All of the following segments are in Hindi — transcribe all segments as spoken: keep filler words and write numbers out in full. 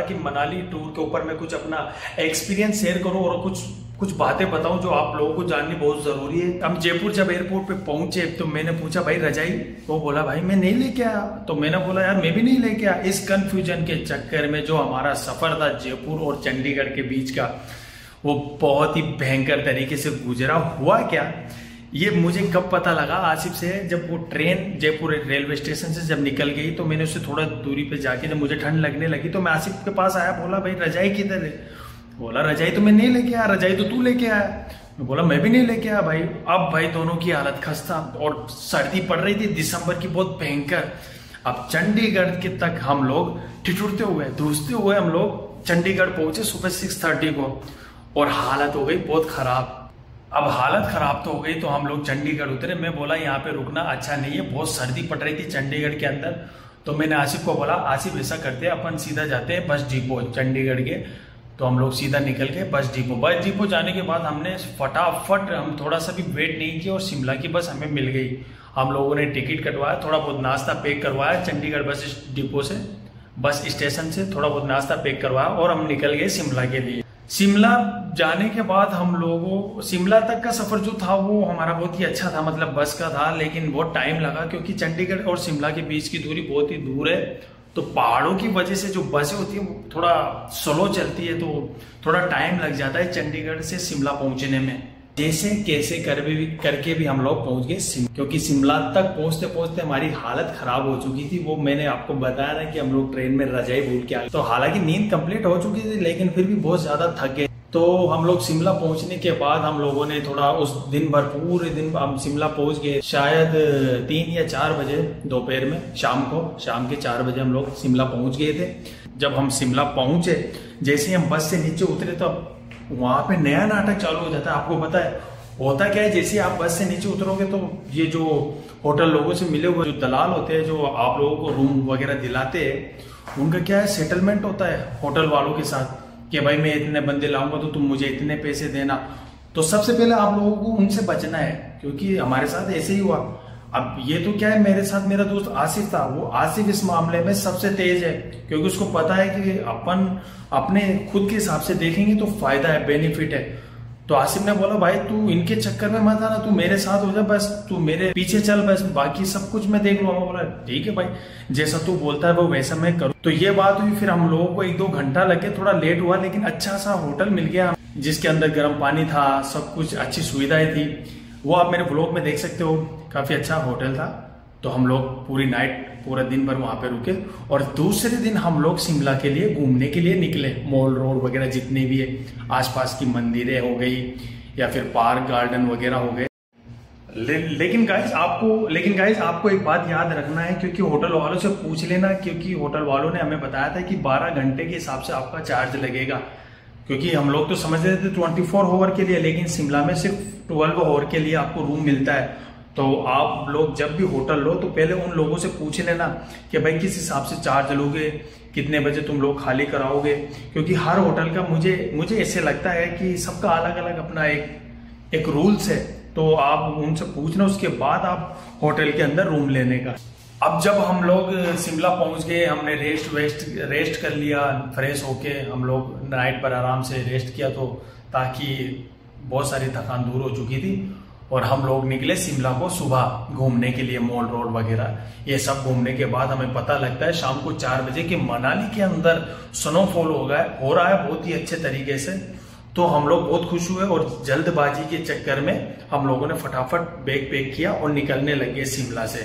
कि मनाली टूर के ऊपर मैं कुछ अपना एक्सपीरियंस शेयर करूं और कुछ कुछ बातें बताऊं जो आप लोगों को जाननी बहुत जरूरी है। हम जयपुर जब एयरपोर्ट पे पहुंचे तो मैंने पूछा भाई रजाई, वो बोला भाई मैं नहीं लेके आया। तो मैंने बोला यार मैं भी नहीं लेके आया। इस कंफ्यूजन के चक्कर में जो हमारा सफर था जयपुर और चंडीगढ़ के बीच का, वो बहुत ही भयंकर तरीके से गुजरा। हुआ क्या, ये मुझे कब पता लगा आसिफ से, जब वो ट्रेन जयपुर रेलवे स्टेशन से जब निकल गई तो मैंने उससे थोड़ा दूरी पे जाके जब मुझे ठंड लगने लगी तो मैं आसिफ के पास आया, बोला भाई रजाई किधर है? बोला रजाई तो मैं नहीं लेके आया, रजाई तो तू लेके आया। मैं बोला मैं भी नहीं लेके आया भाई। अब भाई दोनों की हालत खस्ता और सर्दी पड़ रही थी दिसंबर की बहुत भयंकर। अब चंडीगढ़ के तक हम लोग ठिठुरते हुए धूसते हुए हम लोग चंडीगढ़ पहुंचे सुबह सिक्स थर्टी को, और हालत हो गई बहुत खराब। अब हालत खराब तो हो गई तो हम लोग चंडीगढ़ उतरे। मैं बोला यहाँ पे रुकना अच्छा नहीं है, बहुत सर्दी पड़ रही थी चंडीगढ़ के अंदर। तो मैंने आसिफ को बोला आसिफ ऐसा करते हैं अपन सीधा जाते हैं बस डिपो चंडीगढ़ के। तो हम लोग सीधा निकल गए बस डिपो। बस डिपो जाने के बाद हमने फटाफट, हम थोड़ा सा भी वेट नहीं किया और शिमला की बस हमें मिल गई। हम लोगों ने टिकट कटवाया, थोड़ा बहुत नाश्ता पैक करवाया चंडीगढ़ बस डिपो से, बस स्टेशन से थोड़ा बहुत नाश्ता पैक करवाया और हम निकल गए शिमला के लिए। शिमला जाने के बाद हम लोगों, शिमला तक का सफर जो था वो हमारा बहुत ही अच्छा था, मतलब बस का था, लेकिन बहुत टाइम लगा क्योंकि चंडीगढ़ और शिमला के बीच की दूरी बहुत ही दूर है। तो पहाड़ों की वजह से जो बसें होती है वो थोड़ा स्लो चलती है, तो थोड़ा टाइम लग जाता है चंडीगढ़ से शिमला पहुंचने में। जैसे कैसे कर भी करके भी हम लोग पहुंच गए, क्योंकि शिमला तक पहुंचते पहुंचते हमारी हालत खराब हो चुकी थी। वो मैंने आपको बताया ना कि हम लोग ट्रेन में रजाई भूल के आ गए। तो हालांकि नींद कंप्लीट हो चुकी थी लेकिन फिर भी बहुत ज्यादा थक गए। तो हम लोग शिमला पहुंचने के बाद हम लोगों ने थोड़ा उस दिन भर, पूरे दिन हम शिमला पहुंच गए शायद तीन या चार बजे दोपहर में, शाम को शाम के चार बजे हम लोग शिमला पहुंच गए थे। जब हम शिमला पहुंचे, जैसे हम बस से नीचे उतरे तो वहां पे नया नाटक चालू हो जाता है। आपको पता है होता क्या है, जैसे आप बस से नीचे उतरोगे तो ये जो होटल लोगों से मिले हुए जो दलाल होते हैं, जो आप लोगों को रूम वगैरह दिलाते हैं, उनका क्या है सेटलमेंट होता है होटल वालों के साथ कि भाई मैं इतने बंदे लाऊंगा तो तुम मुझे इतने पैसे देना। तो सबसे पहले आप लोगों को उनसे बचना है, क्योंकि हमारे साथ ऐसे ही हुआ। अब ये तो क्या है, मेरे साथ मेरा दोस्त आसिफ था, वो आसिफ इस मामले में सबसे तेज है, क्योंकि उसको पता है कि अपन अपने खुद के हिसाब से देखेंगे तो फायदा है, बेनिफिट है। तो आसिफ ने बोला भाई तू इनके चक्कर में मत आना, तू मेरे साथ हो जा, बस तू मेरे पीछे चल, बस बाकी सब कुछ मैं देख लूंगा। बोला ठीक है भाई, जैसा तू बोलता है वो वैसा मैं करूँ। तो ये बात हुई। फिर हम लोगों को एक दो घंटा लगे, थोड़ा लेट हुआ, लेकिन अच्छा सा होटल मिल गया जिसके अंदर गर्म पानी था, सब कुछ अच्छी सुविधाएं थी। वो आप मेरे ब्लॉग में देख सकते हो, काफी अच्छा होटल था। तो हम लोग पूरी नाइट, पूरा दिन भर वहां पे रुके और दूसरे दिन हम लोग शिमला के लिए घूमने के लिए निकले। मॉल रोड वगैरह जितने भी है, आसपास की मंदिरें हो गई या फिर पार्क गार्डन वगैरह हो गए। ले, लेकिन गाइस आपको लेकिन गाइस आपको एक बात याद रखना है, क्योंकि होटल वालों से पूछ लेना, क्योंकि होटल वालों ने हमें बताया था कि बारह घंटे के हिसाब से आपका चार्ज लगेगा। क्योंकि हम लोग तो समझ रहे थे ट्वेंटी फोर आवर के लिए, लेकिन शिमला में सिर्फ ट्वेल्व आवर के लिए आपको रूम मिलता है। तो आप लोग जब भी होटल लो तो पहले उन लोगों से पूछ लेना कि भाई किस हिसाब से चार्ज लोगे, कितने बजे तुम लोग खाली कराओगे, क्योंकि हर होटल का मुझे मुझे ऐसे लगता है कि सबका अलग अलग अपना एक एक रूल्स है। तो आप उनसे पूछना, उसके बाद आप होटल के अंदर रूम लेने का। अब जब हम लोग शिमला पहुंच गए, हमने रेस्ट वेस्ट रेस्ट कर लिया, फ्रेश होके हम लोग नाइट पर आराम से रेस्ट किया, तो ताकि बहुत सारी थकान दूर हो चुकी थी। और हम लोग निकले शिमला को सुबह घूमने के लिए, मॉल रोड वगैरह ये सब घूमने के बाद हमें पता लगता है शाम को चार बजे कि मनाली के अंदर स्नोफॉल हो गया हो रहा है बहुत ही अच्छे तरीके से। तो हम लोग बहुत खुश हुए और जल्दबाजी के चक्कर में हम लोगों ने फटाफट बैग पैक किया और निकलने लगे शिमला से।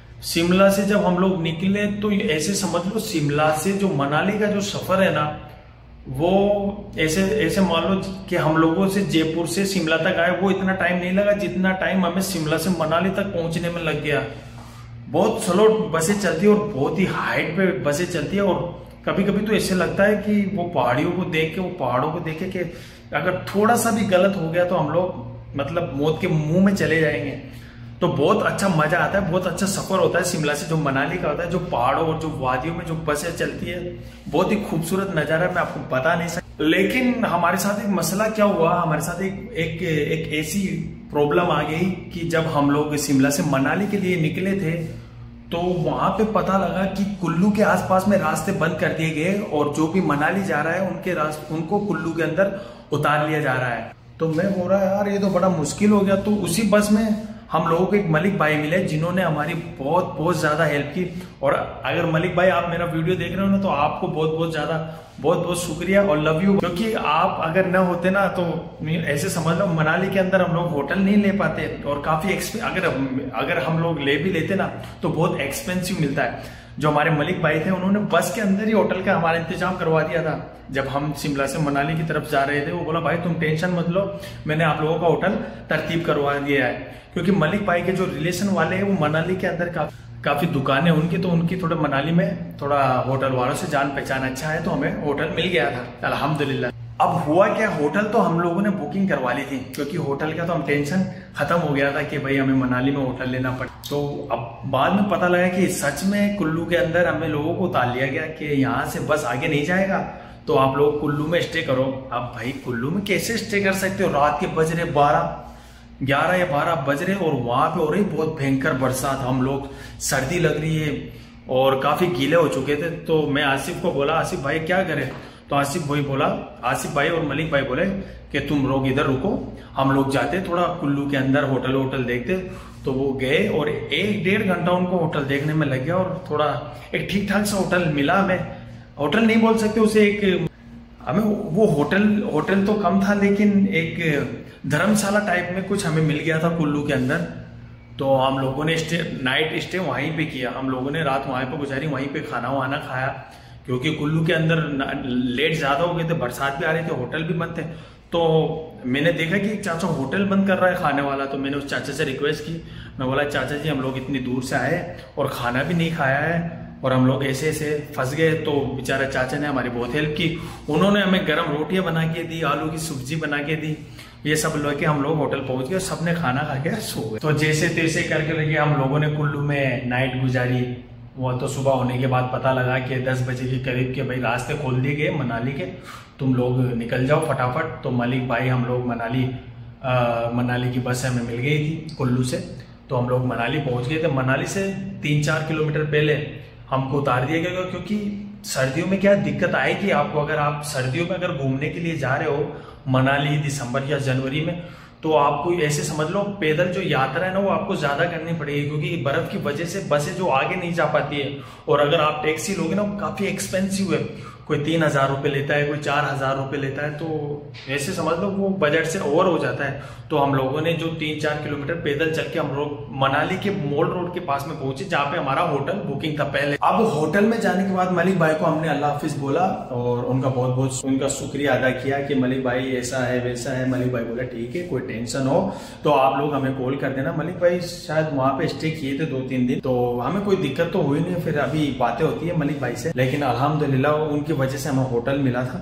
शिमला से जब हम लोग निकले तो ऐसे समझ लो शिमला से जो मनाली का जो सफर है ना, वो ऐसे ऐसे मान लो कि हम लोगों से जयपुर से शिमला तक आए, वो इतना टाइम नहीं लगा जितना टाइम हमें शिमला से मनाली तक पहुंचने में लग गया। बहुत स्लो बसें चलती है और बहुत ही हाइट पे बसें चलती है, और कभी कभी तो ऐसे लगता है कि वो पहाड़ियों को देख के वो पहाड़ों को देख के अगर थोड़ा सा भी गलत हो गया तो हम लोग मतलब मौत के मुंह में चले जाएंगे। तो बहुत अच्छा मजा आता है, बहुत अच्छा सफर होता है शिमला से जो मनाली का होता है, जो पहाड़ों और जो वादियों में जो बसें चलती है, बहुत ही खूबसूरत नजारा, मैं आपको बता नहीं सकता। लेकिन हमारे साथ एक मसला क्या हुआ, हमारे साथ एक एक एक ऐसी प्रॉब्लम आ गई कि जब हम लोग शिमला से मनाली के लिए निकले थे तो वहां पे पता लगा कि कुल्लू के आसपास में रास्ते बंद कर दिए गए और जो भी मनाली जा रहा है उनके रास्ते उनको कुल्लू के अंदर उतार लिया जा रहा है। तो मैं बोल रहा यार ये तो बड़ा मुश्किल हो गया। तो उसी बस में हम लोगों को एक मलिक भाई मिले जिन्होंने हमारी बहुत बहुत ज्यादा हेल्प की। और अगर मलिक भाई आप मेरा वीडियो देख रहे हो ना तो आपको बहुत बहुत ज्यादा बहुत बहुत शुक्रिया और लव यू, क्योंकि आप अगर न होते ना तो ऐसे समझ लो मनाली के अंदर हम लोग होटल नहीं ले पाते और काफी अगर अगर हम लोग ले भी लेते ना तो बहुत एक्सपेंसिव मिलता है। जो हमारे मलिक भाई थे उन्होंने बस के अंदर ही होटल का हमारा इंतजाम करवा दिया था। जब हम शिमला से मनाली की तरफ जा रहे थे वो बोला भाई तुम टेंशन मत लो, मैंने आप लोगों का होटल तरतीब करवा दिया है। क्योंकि मलिक भाई के जो रिलेशन वाले हैं वो मनाली के अंदर का, काफी दुकानें उनकी, तो उनकी थोड़ा मनाली में थोड़ा होटल वालों से जान पहचान अच्छा है, तो हमें होटल मिल गया था अल्हम्दुलिल्लाह। अब हुआ क्या, होटल तो हम लोगों ने बुकिंग करवा ली थी क्योंकि होटल का तो हम टेंशन खत्म हो गया था कि भाई हमें मनाली में होटल लेना पड़ा। तो अब बाद में पता लगा कि सच में कुल्लू के अंदर हमें लोगों को उतार लिया गया कि यहाँ से बस आगे नहीं जाएगा तो आप लोग कुल्लू में स्टे करो। अब भाई कुल्लू में कैसे स्टे कर सकते हो, रात के बज रहे बारह ग्यारह या बारह बज रहे और वहां पे हो रही बहुत भयंकर बरसात, हम लोग सर्दी लग रही है और काफी गीले हो चुके थे। तो मैं आसिफ को बोला आसिफ भाई क्या करे, तो आसिफ भाई बोला आसिफ भाई और मलिक भाई बोले कि तुम लोग इधर रुको, हम लोग जाते थोड़ा कुल्लू के अंदर होटल होटल देखते। तो वो गए और एक डेढ़ घंटा उनको होटल देखने में लग गया और थोड़ा एक ठीक ठाक सा होटल मिला। हमें होटल नहीं बोल सकते उसे, एक हमें वो होटल होटल तो कम था लेकिन एक धर्मशाला टाइप में कुछ हमें मिल गया था कुल्लू के अंदर। तो हम लोगों ने स्टे नाइट स्टे वहीं पे किया, हम लोगों ने रात वहीं पे गुजारी, वहीं पे खाना वाना खाया क्योंकि कुल्लू के अंदर लेट ज्यादा हो गए थे, बरसात भी आ रही थी, होटल भी बंद थे। तो मैंने देखा कि एक चाचा होटल बंद कर रहा है खाने वाला, तो मैंने उस चाचा से रिक्वेस्ट की, मैं बोला चाचा जी हम लोग इतनी दूर से आए और खाना भी नहीं खाया है और हम लोग ऐसे ऐसे फंस गए। तो बेचारा चाचा ने हमारी बहुत हेल्प की, उन्होंने हमें गर्म रोटियां बना के दी, आलू की सब्जी बना के दी, ये सब लेके हम लोग होटल पहुंच गए, सबने खाना खा के सो गए। तो जैसे तैसे करके लगे हम लोगों ने कुल्लू में नाइट गुजारी। वो तो सुबह होने के बाद पता लगा कि दस बजे के करीब के भाई रास्ते खोल दिए गए मनाली के, तुम लोग निकल जाओ फटाफट। तो मलिक भाई हम लोग मनाली आ, मनाली की बस हमें मिल गई थी कुल्लू से, तो हम लोग मनाली पहुंच गए थे। मनाली से तीन चार किलोमीटर पहले हमको उतार दिया गया क्योंकि सर्दियों में क्या दिक्कत आएगी आपको, अगर आप सर्दियों में अगर घूमने के लिए जा रहे हो मनाली दिसंबर या जनवरी में, तो आपको ऐसे समझ लो पैदल जो यात्रा है ना वो आपको ज्यादा करनी पड़ेगी क्योंकि बर्फ की वजह से बसें जो आगे नहीं जा पाती है। और अगर आप टैक्सी लोगे ना वो काफी एक्सपेंसिव है, कोई तीन हजार रुपये लेता है, कोई चार हजार रुपये लेता है, तो ऐसे समझ लो वो बजट से ओवर हो जाता है। तो हम लोगों ने जो तीन चार किलोमीटर पैदल चल के हम लोग मनाली के मोल रोड के पास में पहुंचे जहाँ पे हमारा होटल बुकिंग था पहले। अब होटल में जाने के बाद मलिक भाई को हमने अल्लाह हाफिज बोला और उनका बहुत बहुत उनका शुक्रिया अदा किया कि मलिक भाई ऐसा है वैसा है। मलिक भाई बोला ठीक है कोई टेंशन हो तो आप लोग हमें कॉल कर देना। मलिक भाई शायद वहां पे स्टे किए थे दो तीन दिन, तो हमें कोई दिक्कत तो हुई नहीं। फिर अभी बातें होती है मलिक भाई से, लेकिन अल्हम्दुलिल्लाह उनकी वजह से हमें होटल मिला था।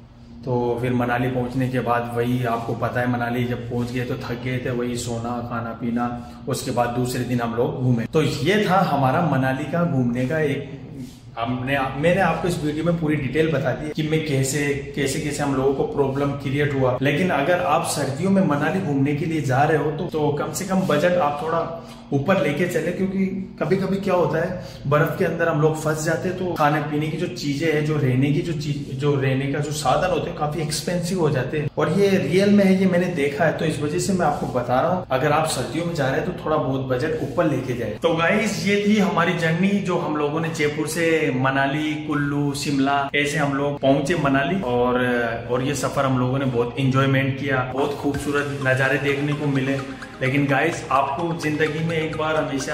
तो फिर मनाली पहुंचने के बाद वही आपको पता है मनाली जब पहुंच गए तो थक गए थे, वही सोना खाना पीना, उसके बाद दूसरे दिन हम लोग घूमे। तो ये था हमारा मनाली का घूमने का एक, हमने मैंने आपको इस वीडियो में पूरी डिटेल बता दी कि मैं कैसे कैसे कैसे हम लोगों को प्रॉब्लम क्रिएट हुआ। लेकिन अगर आप सर्दियों में मनाली घूमने के लिए जा रहे हो तो, तो कम से कम बजट आप थोड़ा ऊपर लेके चले, क्योंकि कभी कभी क्या होता है बर्फ के अंदर हम लोग फंस जाते हैं तो खाने पीने की जो चीजें हैं, जो रहने की जो चीज जो रहने का जो साधन होते हैं काफी एक्सपेंसिव हो जाते हैं और ये रियल में है, ये मैंने देखा है। तो इस वजह से मैं आपको बता रहा हूँ अगर आप सर्दियों में जा रहे हैं तो थोड़ा बहुत बजट ऊपर लेके जाए। तो गाइस ये थी हमारी जर्नी जो हम लोगों ने जयपुर से मनाली कुल्लू शिमला ऐसे हम लोग पहुंचे मनाली और और ये सफर हम लोगों ने बहुत इंजॉयमेंट किया, बहुत खूबसूरत नजारे देखने को मिले। लेकिन गाइस आपको जिंदगी में एक बार हमेशा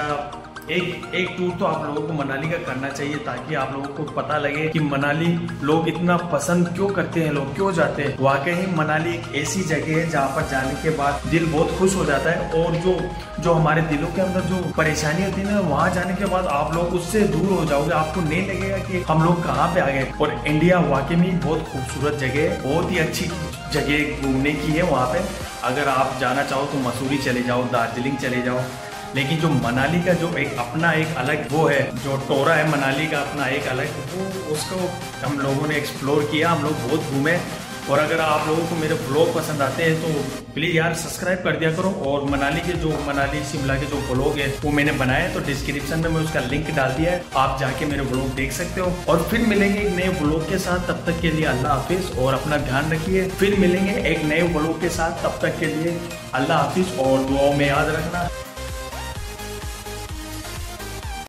एक एक टूर तो आप लोगों को मनाली का करना चाहिए ताकि आप लोगों को पता लगे कि मनाली लोग इतना पसंद क्यों करते हैं, लोग क्यों जाते हैं। वाकई मनाली एक ऐसी जगह है जहाँ पर जाने के बाद दिल बहुत खुश हो जाता है और जो जो हमारे दिलों के अंदर जो परेशानी होती है ना, वहाँ जाने के बाद आप लोग उससे दूर हो जाओगे, आपको नहीं लगेगा कि हम लोग कहाँ पे आ गए। और इंडिया वाकई में बहुत खूबसूरत जगह है, बहुत ही अच्छी जगह घूमने की है। वहाँ पे अगर आप जाना चाहो तो मसूरी चले जाओ, दार्जिलिंग चले जाओ, लेकिन जो मनाली का जो एक अपना एक अलग वो है, जो टोरा है मनाली का अपना एक अलग, वो उसको हम लोगों ने एक्सप्लोर किया, हम लोग बहुत घूमे और अगर आप लोगों को मेरे ब्लॉग पसंद आते हैं तो प्लीज यार सब्सक्राइब कर दिया करो। और मनाली के जो मनाली शिमला के जो ब्लॉग है वो मैंने बनाया, तो डिस्क्रिप्शन में मैं उसका लिंक डाल दिया है, आप जाके मेरे ब्लॉग देख सकते हो। और फिर मिलेंगे एक नए ब्लॉग के साथ, तब तक के लिए अल्लाह हाफिज और अपना ध्यान रखिए। फिर मिलेंगे एक नए ब्लॉग के साथ, तब तक के लिए अल्लाह हाफिज और दुआओं में याद रखना।